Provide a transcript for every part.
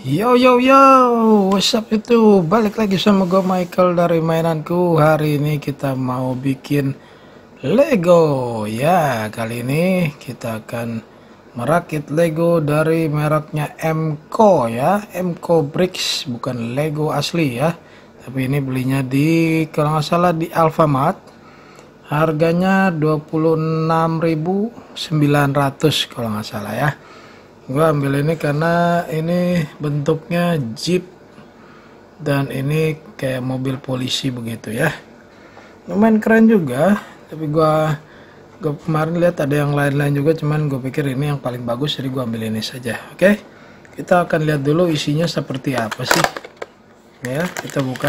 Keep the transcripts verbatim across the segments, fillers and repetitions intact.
Yo yo yo, what's up itu? Balik lagi sama gue Michael dari mainanku. Hari ini kita mau bikin Lego. Ya, kali ini kita akan merakit Lego dari mereknya Emco ya. Emco Bricks, bukan Lego asli ya. Tapi ini belinya di, kalau nggak salah di Alfamart. Harganya dua puluh enam ribu sembilan ratus kalau nggak salah ya. Gua ambil ini karena ini bentuknya Jeep dan ini kayak mobil polisi begitu ya. Lumayan keren juga, tapi gua gua kemarin lihat ada yang lain-lain juga, cuman gue pikir ini yang paling bagus jadi gua ambil ini saja. Oke, kita akan lihat dulu isinya seperti apa sih ya. Kita buka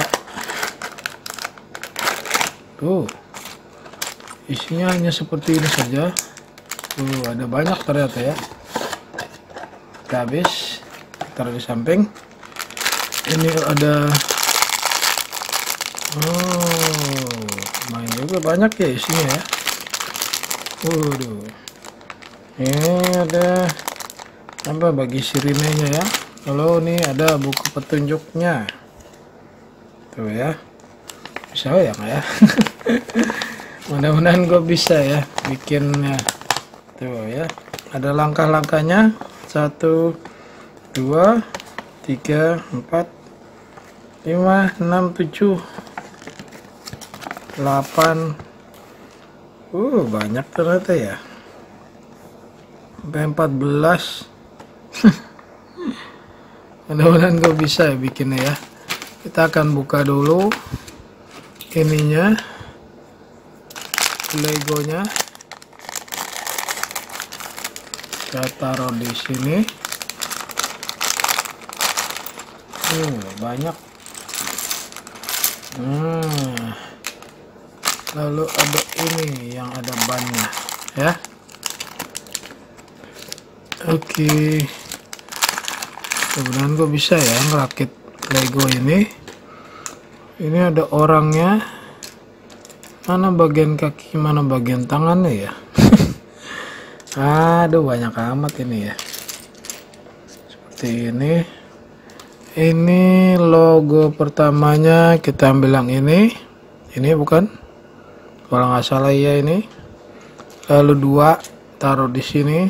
tuh, isinya hanya seperti ini saja. Tuh, ada banyak ternyata ya. Kita habis, taruh di samping. Ini ada, oh, main juga banyak ya isinya ya. Waduh, ini ada apa bagi sirinenya ya. Kalau ini ada buku petunjuknya, tuh ya. Bisa ya nggak ya? Mudah-mudahan gue bisa ya bikinnya. Tuh ya, ada langkah-langkahnya. Satu, dua, tiga, empat, lima, enam, tujuh, delapan. Uh, banyak ternyata ya. Sampai empat belas. Mudah-mudahan gue bisa ya bikinnya ya. Kita akan buka dulu ininya, Legonya. Kita taruh di sini. Uh, banyak. Nah, lalu ada ini yang ada bannya ya. Oke, mudah-mudahan gue bisa ya ngerakit Lego ini. Ini ada orangnya. Mana bagian kaki, mana bagian tangannya ya. Aduh, banyak amat ini ya. Seperti ini. Ini logo pertamanya, kita ambil yang ini. Ini bukan? Kalau nggak salah ya ini. Lalu dua taruh di sini.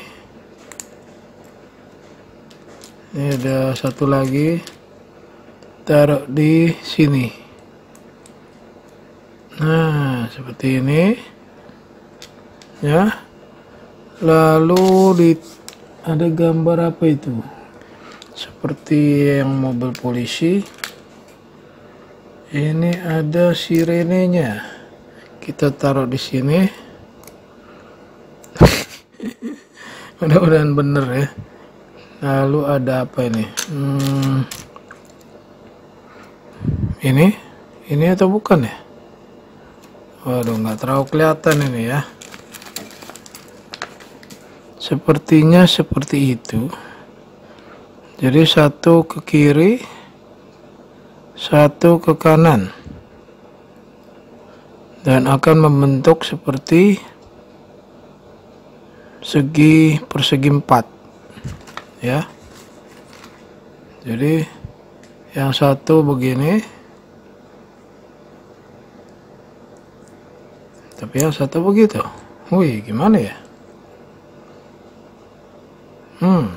Ini ada satu lagi. Taruh di sini. Nah, seperti ini. Ya. Lalu di ada gambar apa itu? Seperti yang mobil polisi. Ini ada sirenenya. Kita taruh di sini. Mudah-mudahan bener ya. Lalu ada apa ini? Hmm, ini, ini atau bukan ya? Waduh, nggak terlalu kelihatan ini ya. Sepertinya seperti itu. Jadi satu ke kiri, satu ke kanan, dan akan membentuk seperti segi persegi empat ya. Jadi yang satu begini, tapi yang satu begitu. Wih, gimana ya? Hmm,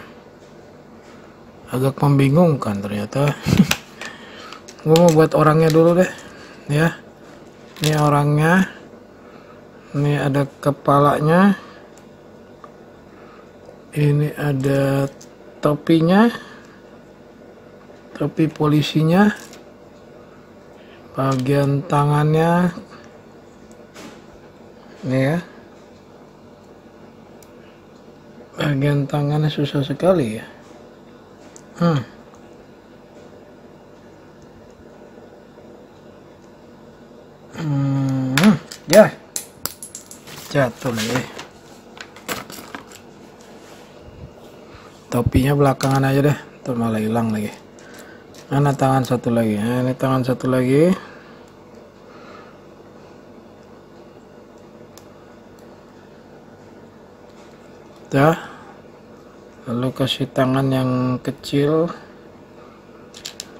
agak membingungkan ternyata. Gue mau buat orangnya dulu deh ya. Ini orangnya, ini ada kepalanya, ini ada topinya, topi polisinya, bagian tangannya ini ya. Bagian tangannya susah sekali ya. Hmm. Hmm. Ya. Jatuh lagi. Topinya belakangan aja deh. Tuh malah hilang lagi. Mana tangan satu lagi? Nah, ini tangan satu lagi. Dah. Lalu kasih tangan yang kecil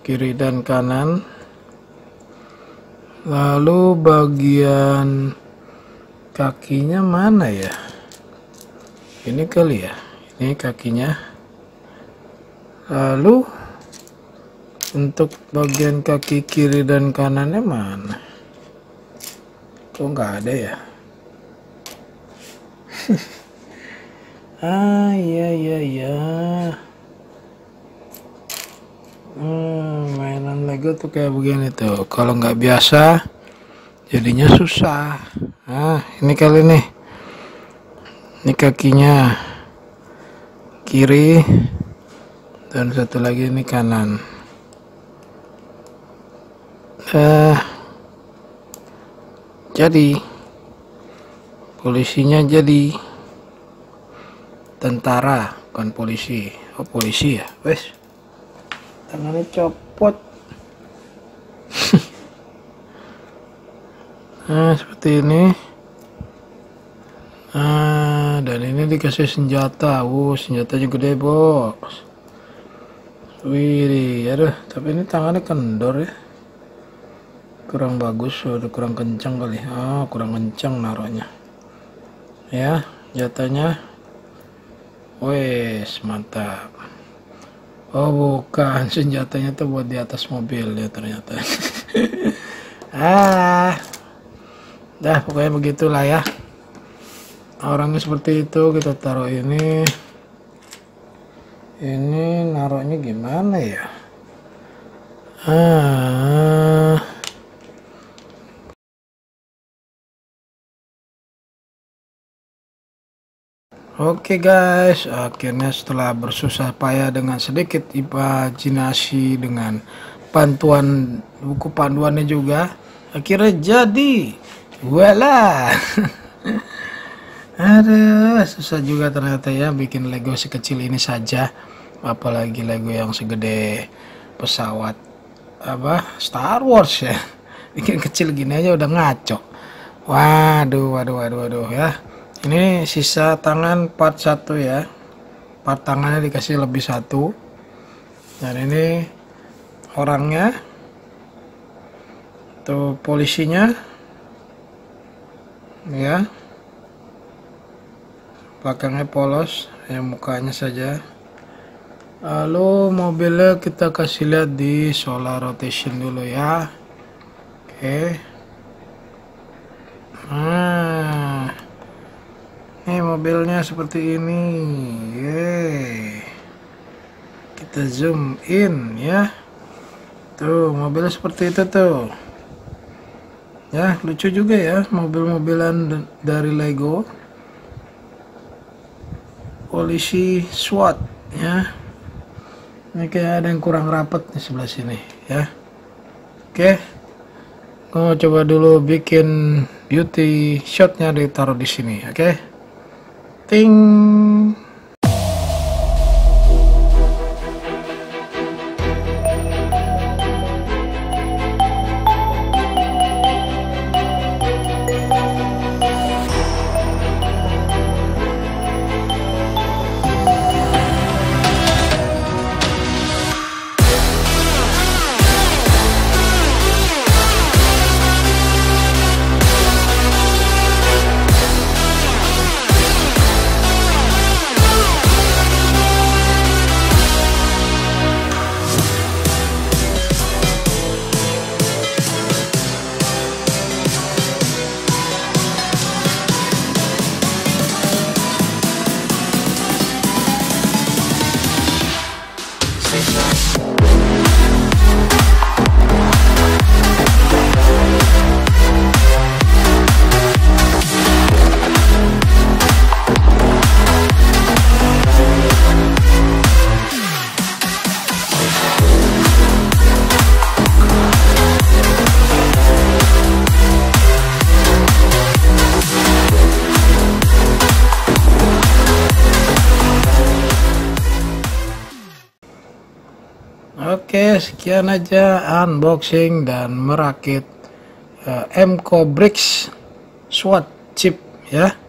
kiri dan kanan. Lalu bagian kakinya mana ya? Ini kali ya, ini kakinya. Lalu untuk bagian kaki kiri dan kanannya mana? Kok nggak ada ya? Ah, iya iya iya. Hmm, mainan Lego tuh kayak begini tuh. Kalau nggak biasa, jadinya susah. Nah, ini kali nih. Ini kakinya kiri dan satu lagi ini kanan. Eh, jadi polisinya jadi tentara, bukan polisi. Oh, polisi ya, wes. Tangannya copot. Nah, seperti ini. Nah, dan ini dikasih senjata. Wuh, senjatanya gede, bos. Wih, aduh, tapi ini tangannya kendor ya. Kurang bagus, udah kurang kencang kali. Ah, kurang kencang naruhnya. Ya, senjatanya. Wes, mantap. Oh, bukan, senjatanya tuh buat di atas mobil ya ternyata. Ah, dah pokoknya begitulah ya. Orangnya seperti itu, kita taruh ini. Ini naruhnya gimana ya? Ah. Oke guys, akhirnya setelah bersusah payah dengan sedikit imajinasi dengan bantuan buku panduannya juga, akhirnya jadi. Voila. Aduh, susah juga ternyata ya bikin Lego sekecil ini saja, apalagi Lego yang segede pesawat apa Star Wars ya. Bikin kecil gini aja udah ngaco. Waduh, waduh, waduh, waduh ya. Ini sisa tangan part satu ya. Part tangannya dikasih lebih satu. Dan ini orangnya. Tuh polisinya. Ya. Belakangnya polos, ya mukanya saja. Lalu mobilnya kita kasih lihat di solar rotation dulu ya. Oke. Nah, ini mobilnya seperti ini. Yeay. Kita zoom in ya. Tuh mobilnya seperti itu tuh. Ya lucu juga ya mobil-mobilan dari Lego. Polisi SWAT ya. Ini kayak ada yang kurang rapat di sebelah sini ya. Oke, aku coba dulu bikin beauty shotnya ditaruh di sini. Oke, ting. Oke, sekian aja unboxing dan merakit uh, M C O Bricks SWAT chip ya.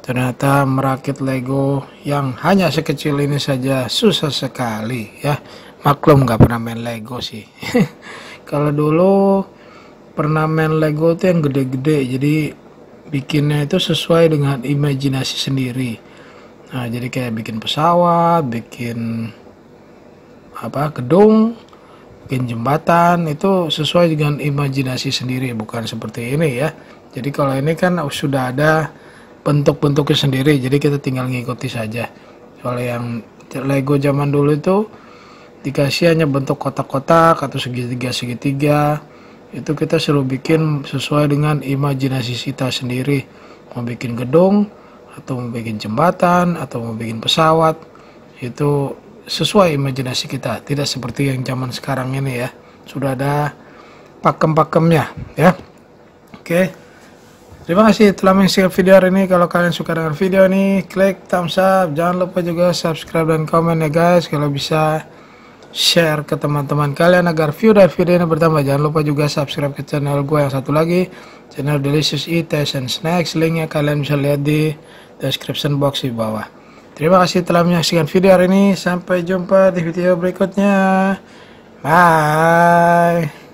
Ternyata merakit Lego yang hanya sekecil ini saja susah sekali ya. Maklum nggak pernah main Lego sih. Kalau dulu pernah main Lego tuh yang gede-gede, jadi bikinnya itu sesuai dengan imajinasi sendiri. Nah, jadi kayak bikin pesawat, bikin apa gedung, bikin jembatan, itu sesuai dengan imajinasi sendiri, bukan seperti ini ya. Jadi kalau ini kan sudah ada bentuk-bentuknya sendiri, jadi kita tinggal ngikuti saja. Kalau yang Lego zaman dulu itu dikasih hanya bentuk kotak-kotak atau segitiga-segitiga, itu kita suruh bikin sesuai dengan imajinasi kita sendiri, mau bikin gedung atau mau bikin jembatan atau mau bikin pesawat, itu sesuai imajinasi kita, tidak seperti yang zaman sekarang ini ya, sudah ada pakem-pakemnya ya. Oke, terima kasih telah menyaksikan video hari ini. Kalau kalian suka dengan video ini, klik thumbs up, jangan lupa juga subscribe dan komen ya guys. Kalau bisa share ke teman-teman kalian agar view dan video ini bertambah. Jangan lupa juga subscribe ke channel gue yang satu lagi, channel Delicious Eat and Snacks. Linknya kalian bisa lihat di description box di bawah. Terima kasih telah menyaksikan video hari ini. Sampai jumpa di video berikutnya. Bye.